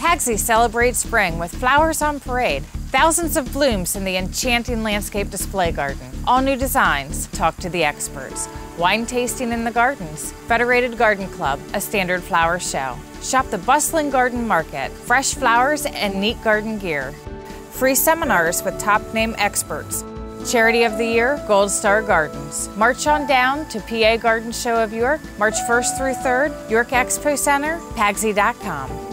PAGSY celebrates spring with flowers on parade. Thousands of blooms in the enchanting landscape display garden. All new designs. Talk to the experts. Wine tasting in the gardens. Federated Garden Club, a standard flower show. Shop the bustling garden market. Fresh flowers and neat garden gear. Free seminars with top name experts. Charity of the Year, Gold Star Gardens. March on down to PA Garden Show of York, March 1st through 3rd, York Expo Center, pagsy.com.